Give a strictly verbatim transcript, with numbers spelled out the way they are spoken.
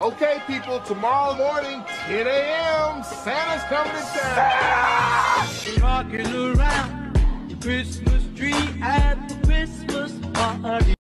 Okay, people, tomorrow morning, ten a m, Santa's coming to town. Rocking around the Christmas tree at the Christmas party.